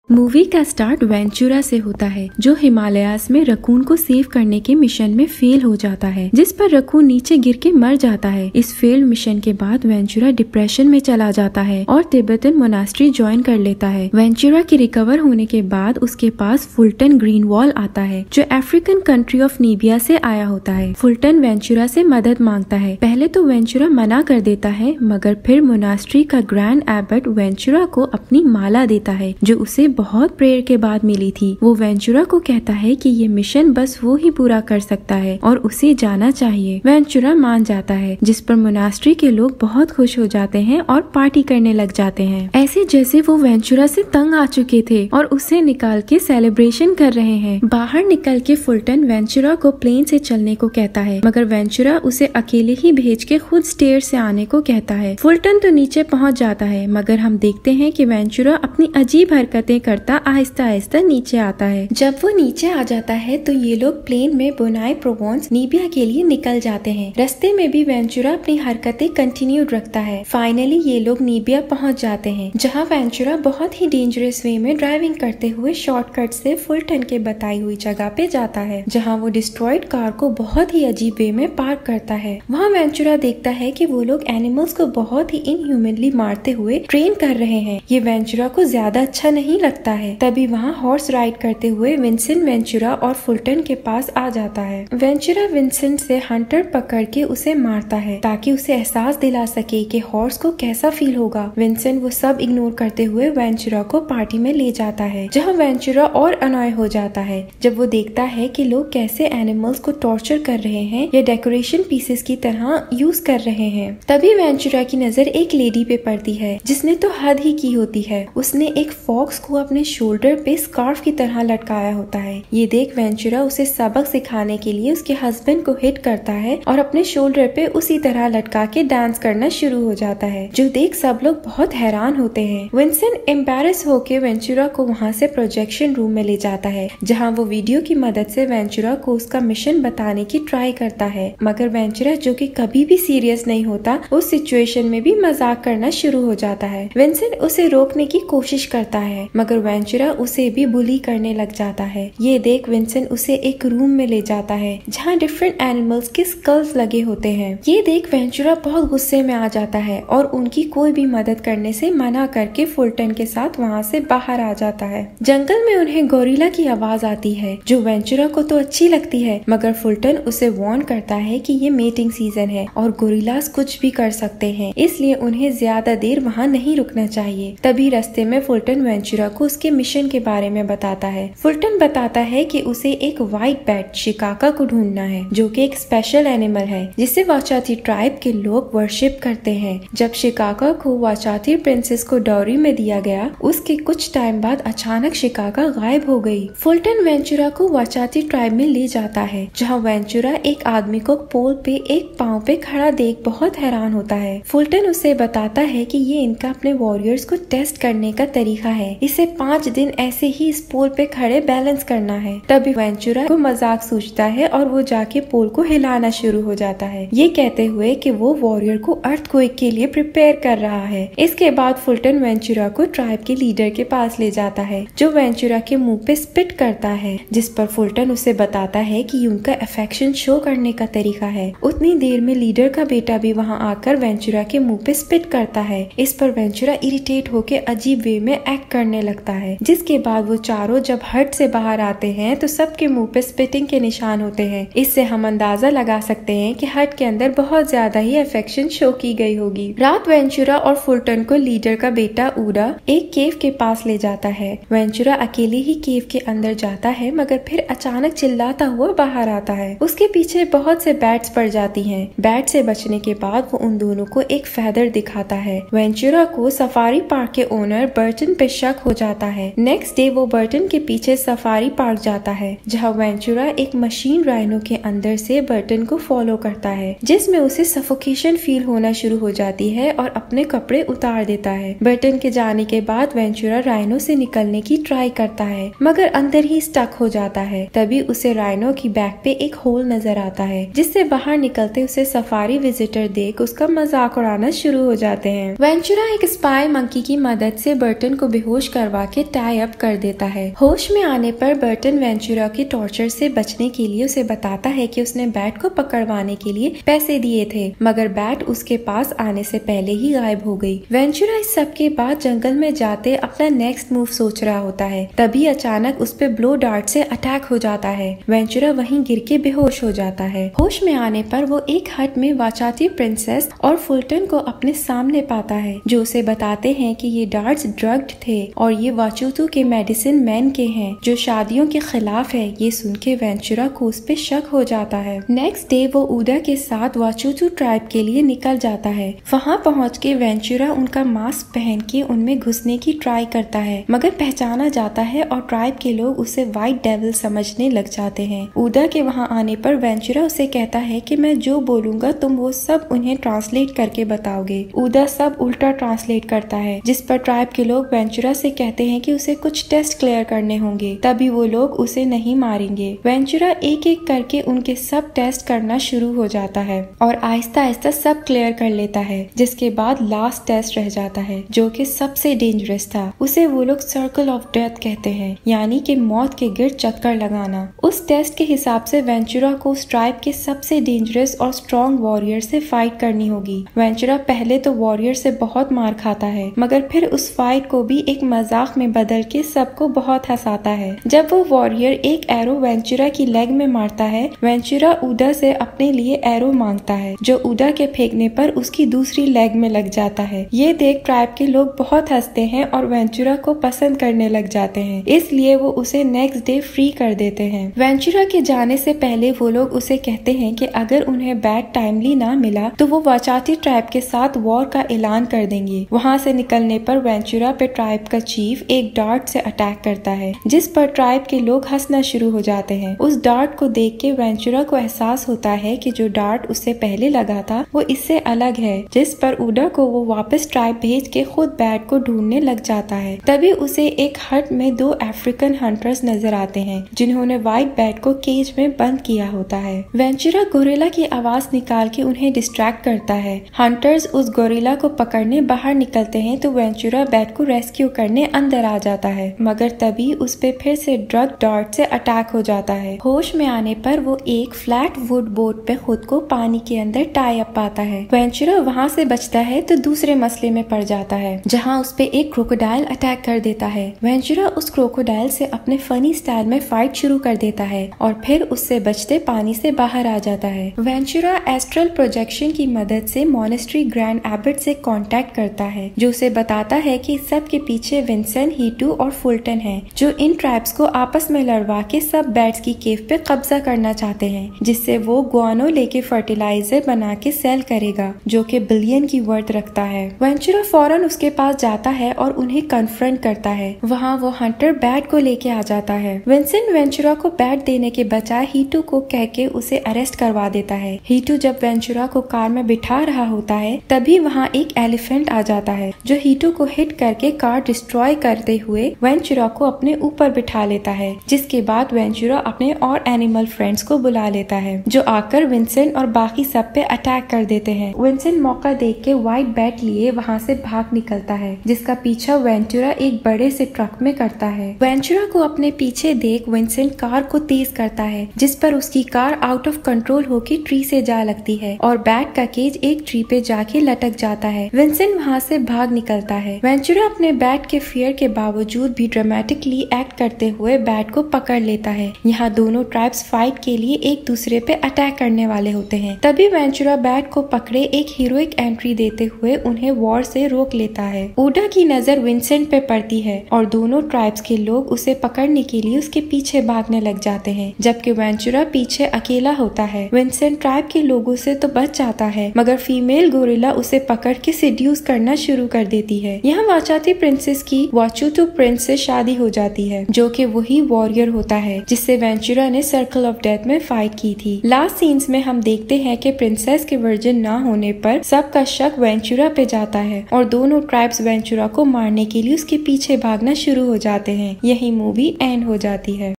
Movie का start Ventura से होता है जो हिमालयास में रकून को सेव करने के मिशन में फेल हो जाता है, जिस पर रकून नीचे गिर के मर जाता है। इस फेल्ड मिशन के बाद वेंचुरा डिप्रेशन में चला जाता है और तिब्बतन मोनास्ट्री ज्वाइन कर लेता है। वेंचुरा के रिकवर होने के बाद उसके पास फुल्टन ग्रीनवॉल आता है जो अफ्रीकन कंट्री ऑफ नीबिया से आया होता है। फुल्टन वेंचुरा से मदद मांगता है। पहले तो वेंचुरा मना कर देता है, मगर फिर मोनास्ट्री का ग्रैंड एबट वेंचुरा को अपनी माला देता है जो उसे बहुत प्रेयर के बाद मिली थी। वो वेंचुरा को कहता है कि ये मिशन बस वो ही पूरा कर सकता है और उसे जाना चाहिए। वेंचुरा मान जाता है, जिस पर मोनास्ट्री के लोग बहुत खुश हो जाते हैं और पार्टी करने लग जाते हैं, ऐसे जैसे वो वेंचुरा से तंग आ चुके थे और उसे निकाल के सेलिब्रेशन कर रहे हैं। बाहर निकल के फुल्टन वेंचुरा को प्लेन से चलने को कहता है, मगर वेंचुरा उसे अकेले ही भेज के खुद स्टेयर से आने को कहता है। फुल्टन तो नीचे पहुंच जाता है, मगर हम देखते हैं कि वेंचुरा अपनी अजीब हरकतें करता आहिस्ता आहिस्ता नीचे आता है। जब वो नीचे आ जाता है तो ये लोग प्लेन में बोनाई प्रोवेंस नीबिया के लिए निकल जाते हैं। रास्ते में भी वेंचुरा अपनी हरकतें कंटिन्यूड रखता है। फाइनली ये लोग नीबिया पहुंच जाते हैं, जहां वेंचुरा बहुत ही डेंजरस वे में ड्राइविंग करते हुए शॉर्टकट से फुल्टन के बताई हुई जगह पे जाता है, जहां वो डिस्ट्रॉयड कार को बहुत ही अजीब वे में पार्क करता है। वहाँ वेंचुरा देखता है कि वो लोग एनिमल्स को बहुत ही इनह्यूमनली मारते हुए ट्रेन कर रहे हैं। ये वेंचुरा को ज्यादा अच्छा नहीं लगता है। तभी वहाँ हॉर्स राइड करते हुए विंसेंट वेंचुरा और फुल्टन के पास आ जाता है। वेंचुरा विंसेंट से हंटर पकड़ के उसे मारता है ताकि उसे एहसास दिला सके कि हॉर्स को कैसा फील होगा। विंसेंट वो सब इग्नोर करते हुए वेंचुरा को पार्टी में ले जाता है, जहाँ वेंचुरा और अनॉय हो जाता है जब वो देखता है कि लोग कैसे एनिमल्स को टॉर्चर कर रहे हैं या डेकोरेशन पीसेस की तरह यूज कर रहे हैं। तभी वेंचुरा की नजर एक लेडी पे पड़ती है जिसने तो हद ही की होती है। उसने एक फॉक्स को अपने शोल्डर पे स्कार्फ की तरह लटकाया होता है। ये देख वेंचुरा उसे सबक सिखाने के लिए उसके हस्बैंड को हिट करता है और अपने शोल्डर पे उसी तरह लटका के डांस करना शुरू हो जाता है, जो देख सब लोग बहुत हैरान होते हैं। विंसेंट एम्बैरेस होके वेंचुरा को वहाँ से प्रोजेक्शन रूम में ले जाता है, जहाँ वो वीडियो की मदद से वेंचुरा को उसका मिशन बताने की ट्राई करता है, मगर वेंचुरा जो कि कभी भी सीरियस नहीं होता, उस सिचुएशन में भी मजाक करना शुरू हो जाता है। विंसेंट उसे रोकने की कोशिश करता है, मगर वेंचुरा उसे भी बुली करने लग जाता है। ये देख विंसेंट उसे एक रूम में ले जाता है जहाँ डिफरेंट एनिमल्स के स्कल्स लगे होते हैं। ये देख वेंचुरा बहुत गुस्से में आ जाता है और उनकी कोई भी मदद करने से मना करके फुल्टन के साथ वहाँ से बाहर आ जाता है। जंगल में उन्हें गोरिल्ला की आवाज आती है जो वेंचुरा को तो अच्छी लगती है, मगर फुल्टन उसे वार्न करता है कि ये मेटिंग सीजन है और गोरिल्लास कुछ भी कर सकते हैं, इसलिए उन्हें ज्यादा देर वहाँ नहीं रुकना चाहिए। तभी रास्ते में फुल्टन वेंचुरा को उसके मिशन के बारे में बताता है। फुल्टन बताता है कि उसे एक व्हाइट बैट शिकाका को ढूंढना है, जो कि एक स्पेशल एनिमल है जिसे वाचाती ट्राइब के लोग वर्शिप करते हैं। जब शिकाका को वाचाती प्रिंसेस को डाउरी में दिया गया, उसके कुछ टाइम बाद अचानक शिकाका गायब हो गई। फुल्टन वेंचुरा को वाचाती ट्राइब में ले जाता है, जहाँ वेंचुरा एक आदमी को पोल पे एक पाँव पे खड़ा देख बहुत हैरान होता है। फुल्टन उसे बताता है कि ये इनका अपने वॉरियर्स को टेस्ट करने का तरीका है, इसे 5 दिन ऐसे ही इस पोल पे खड़े बैलेंस करना है। तभी वेंचुरा को मजाक सूझता है और वो जाके पोल को हिलाना शुरू हो जाता है, ये कहते हुए कि वो वॉरियर को अर्थक्वेक के लिए प्रिपेयर कर रहा है। इसके बाद फुल्टन वेंचुरा को ट्राइब के लीडर के पास ले जाता है, जो वेंचुरा के मुंह पे स्पिट करता है, जिस पर फुल्टन उसे बताता है कि उनका अफेक्शन शो करने का तरीका है। उतनी देर में लीडर का बेटा भी वहाँ आकर वेंचुरा के मुंह पे स्पिट करता है। इस पर वेंचुरा इरिटेट होके अजीब वे में एक्ट करने लगता है, जिसके बाद वो चारों जब हट से बाहर आते हैं तो सबके मुंह पे स्पिटिंग के निशान होते हैं। इससे हम अंदाजा लगा सकते हैं कि हट के अंदर बहुत ज्यादा ही अफेक्शन शो की गई होगी। रात वेंचुरा और फुल्टन को लीडर का बेटा ऊरा एक केव के पास ले जाता है। वेंचुरा अकेले ही केव के अंदर जाता है, मगर फिर अचानक चिल्लाता हुआ बाहर आता है। उसके पीछे बहुत से बैट्स पड़ जाती हैं। बैट से बचने के बाद वो उन दोनों को एक फेदर दिखाता है। वेंचुरा को सफारी पार्क के ओनर बर्टन पे शक हो जाता है। नेक्स्ट डे वो बर्टन के पीछे सफारी पार्क जाता है, जहाँ वेंचुरा एक मशीन राइनो के अंदर से बर्टन को फॉलो करता है, जिसमें उसे सफोकेशन फील होना शुरू हो जाती है और अपने कपड़े उतार देता है। बर्टन के जाने के बाद वेंचुरा राइनो से निकलने की ट्राई करता है, मगर अंदर ही स्टक हो जाता है। तभी उसे राइनो की बैक पे एक होल नजर आता है, जिससे बाहर निकलते उसे सफारी विजिटर देख उसका मजाक उड़ाना शुरू हो जाते हैं। वेंचुरा एक स्पाई मंकी की मदद से बर्टन को बेहोश करवा लड़वा के टाई अप कर देता है। होश में आने पर बर्टन वेंचुरा के टॉर्चर से बचने के लिए उसे बताता है कि उसने बैट को पकड़वाने के लिए पैसे दिए थे, मगर बैट उसके पास आने से पहले ही गायब हो गई। वेंचुरा इस सब के बाद जंगल में जाते अपना नेक्स्ट मूव सोच रहा होता है, तभी अचानक उस पे ब्लो डार्ट से अटैक हो जाता है। वेंचुरा वहीं गिर के बेहोश हो जाता है। होश में आने पर वो एक हट में वाचाती प्रिंसेस और फुल्टन को अपने सामने पाता है, जो उसे बताते हैं कि ये डार्ट्स ड्रग्ड थे और ये वाचूतू के मेडिसिन मैन के हैं जो शादियों के खिलाफ है। ये सुन के वेंचुरा को उस पे शक हो जाता है। नेक्स्ट डे वो ऊडा के साथ वाचूतू ट्राइब के लिए निकल जाता है। वहाँ पहुँच के वेंचुरा उनका मास्क पहन के उनमें घुसने की ट्राई करता है, मगर पहचाना जाता है और ट्राइब के लोग उसे व्हाइट डेविल समझने लग जाते हैं। ऊडा के वहाँ आने पर वेंचुरा उसे कहता है कि मैं जो बोलूंगा तुम वो सब उन्हें ट्रांसलेट करके बताओगे। ऊडा सब उल्टा ट्रांसलेट करता है, जिस पर ट्राइब के लोग वेंचुरा से कहते हैं कि उसे कुछ टेस्ट क्लियर करने होंगे, तभी वो लोग उसे नहीं मारेंगे। वेंचुरा एक एक करके उनके सब टेस्ट करना शुरू हो जाता है और आहिस्ता आहिस्ता सब क्लियर कर लेता है, जिसके बाद लास्ट टेस्ट रह जाता है जो कि सबसे डेंजरस था। उसे वो लोग सर्कल ऑफ डेथ कहते हैं, यानी कि मौत के गिर्द चक्कर लगाना। उस टेस्ट के हिसाब से वेंचुरा को उस ट्राइब के सबसे डेंजरस और स्ट्रॉन्ग वॉरियर से फाइट करनी होगी। वेंचुरा पहले तो वॉरियर से बहुत मार खाता है, मगर फिर उस फाइट को भी एक मजाक में बदल के सबको बहुत हंसाता है। जब वो वॉरियर एक एरो वेंचुरा की लेग में मारता है, वेंचुरा ऊडा से अपने लिए एरो मांगता है, जो ऊडा के फेंकने पर उसकी दूसरी लेग में लग जाता है। ये देख ट्राइब के लोग बहुत हंसते हैं और वेंचुरा को पसंद करने लग जाते हैं, इसलिए वो उसे नेक्स्ट डे फ्री कर देते हैं। वेंचुरा के जाने से पहले वो लोग उसे कहते हैं कि अगर उन्हें बैट टाइमली ना मिला तो वो वाचाती ट्राइब के साथ वॉर का ऐलान कर देंगे। वहाँ से निकलने पर वेंचुरा पे ट्राइब का चीफ एक डार्ट से अटैक करता है, जिस पर ट्राइब के लोग हंसना शुरू हो जाते हैं। उस डार्ट को देख के वेंचुरा को एहसास होता है कि जो डार्ट उससे पहले लगा था वो इससे अलग है, जिस पर ऊडा को वो वापस ट्राइब भेज के खुद बैट को ढूंढने लग जाता है। तभी उसे एक हट में 2 अफ्रीकन हंटर्स नजर आते हैं, जिन्होंने व्हाइट बैट को केज में बंद किया होता है। वेंचुरा गोरिल्ला की आवाज निकाल के उन्हें डिस्ट्रैक्ट करता है। हंटर्स उस गोरिल्ला को पकड़ने बाहर निकलते हैं तो वेंचुरा बैट को रेस्क्यू करने अंदर आ जाता है, मगर तभी उस पे फिर से ड्रग डार्ट से अटैक हो जाता है। होश में आने पर वो एक फ्लैट वुड बोट पे खुद को पानी के अंदर टाई अप पाता है। वेंचुरा वहाँ से बचता है तो दूसरे मसले में पड़ जाता है, जहाँ उस पे एक क्रोकोडाइल अटैक कर देता है। वेंचुरा उस क्रोकोडाइल से अपने फनी स्टाइल में फाइट शुरू कर देता है और फिर उससे बचते पानी से बाहर आ जाता है। वेंचुरा एस्ट्रल प्रोजेक्शन की मदद से मॉनेस्ट्री ग्रैंड एबट से कांटेक्ट करता है, जो उसे बताता है कि सब के पीछे विंसेंट, हीटू और फुल्टन हैं, जो इन ट्राइब्स को आपस में लड़वा के सब बैट्स की केव पे कब्जा करना चाहते हैं, जिससे वो गुआनो लेके फर्टिलाइजर बना के सेल करेगा, जो कि बिलियन की वर्थ रखता है। वेंचुरा फौरन उसके पास जाता है और उन्हें कन्फ्रंट करता है। वहाँ वो हंटर बैट को लेके आ जाता है। विंसेंट वेंचुरा को बैट देने के बजाय हीटू को कह के उसे अरेस्ट करवा देता है। हीटू जब वेंचुरा को कार में बिठा रहा होता है, तभी वहाँ एक एलिफेंट आ जाता है, जो हीटू को हिट करके कार डिस्ट्रॉय करते हुए वेंचुरा को अपने ऊपर बिठा लेता है, जिसके बाद वेंचुरा अपने और एनिमल फ्रेंड्स को बुला लेता है, जो आकर विंसेंट और बाकी सब पे अटैक कर देते हैं। विंसेंट मौका देख के व्हाइट बैट लिए वहाँ से भाग निकलता है, जिसका पीछा वेंचुरा एक बड़े से ट्रक में करता है। वेंचुरा को अपने पीछे देख विंसेंट कार को तेज करता है, जिस पर उसकी कार आउट ऑफ कंट्रोल होकर ट्री से जा लगती है और बैट का केज एक ट्री पे जाके लटक जाता है। विंसेंट वहाँ से भाग निकलता है। वेंचुरा अपने बैट के फियर के बावजूद भी ड्रामेटिकली एक्ट करते हुए बैट को पकड़ लेता है। यहाँ दोनों ट्राइब्स फाइट के लिए एक दूसरे पे अटैक करने वाले होते हैं। तभी वेंचुरा बैट को पकड़े एक हीरोइक एंट्री देते हुए उन्हें वॉर से रोक लेता है। ऊडा की नजर विंसेंट पे पड़ती है और दोनों ट्राइब्स के लोग उसे पकड़ने के लिए उसके पीछे भागने लग जाते हैं, जबकि वेंचुरा पीछे अकेला होता है। विंसेंट ट्राइब के लोगों से तो बच जाता है, मगर फीमेल गोरिल्ला उसे पकड़ के सेड्यूस करना शुरू कर देती है। यहाँ वाचाती प्रिंसेस की वाचूतू प्रिंस से शादी हो जाती है, जो कि वही वॉरियर होता है जिससे वेंचुरा ने सर्कल ऑफ डेथ में फाइट की थी। लास्ट सीन्स में हम देखते हैं कि प्रिंसेस के वर्जिन ना होने पर सबका शक वेंचुरा पे जाता है और दोनों ट्राइब्स वेंचुरा को मारने के लिए उसके पीछे भागना शुरू हो जाते हैं। यही मूवी एंड हो जाती है।